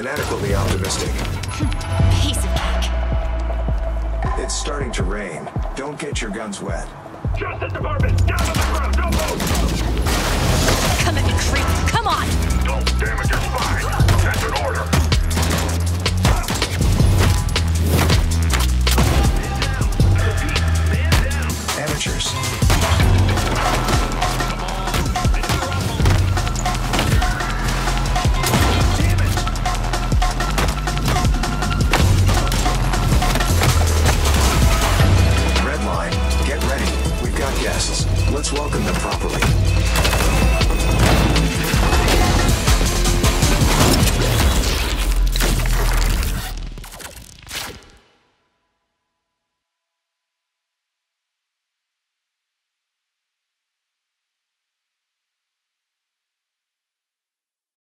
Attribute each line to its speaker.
Speaker 1: Inadequately optimistic.
Speaker 2: Piece of cake.
Speaker 1: It's starting to rain. Don't get your guns wet.
Speaker 3: Justice Department, down on the ground, don't move!
Speaker 2: Come at me, creep. Come on!
Speaker 3: Don't damage your spot!